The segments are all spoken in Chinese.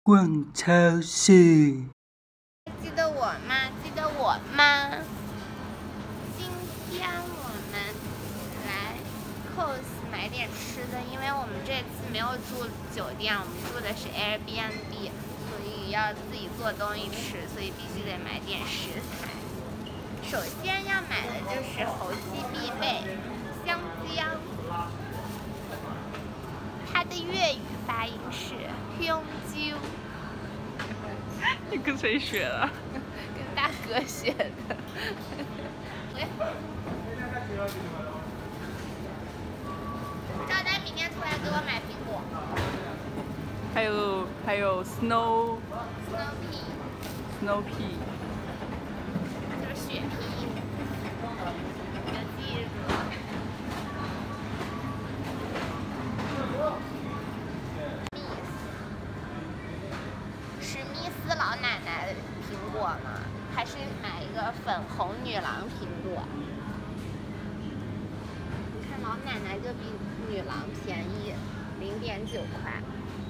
逛超市。 记得我吗？记得我吗？今天我们来 COS 买点吃的，因为我们这次没有住酒店，我们住的是 Airbnb， 所以要自己做东西吃，所以必须得买点食材。首先要买的就是猴鸡必备香蕉，它的粤语发音是香蕉。 你跟谁学的？ 跟大哥学的。赵丹明天出来给我买苹果。 还有 Snow Pea， 就是雪皮。要记住。史密斯老奶奶的苹果吗？还是买一个粉红女郎苹果？你看老奶奶就比女郎便宜0.9块。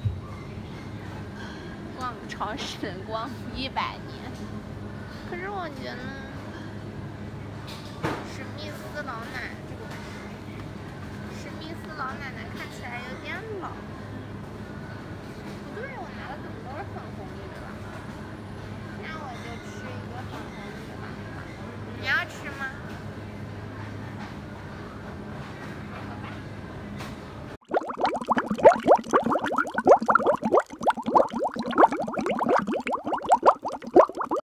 逛超市能逛100年，可是我觉得史密斯老奶奶看起来有点老。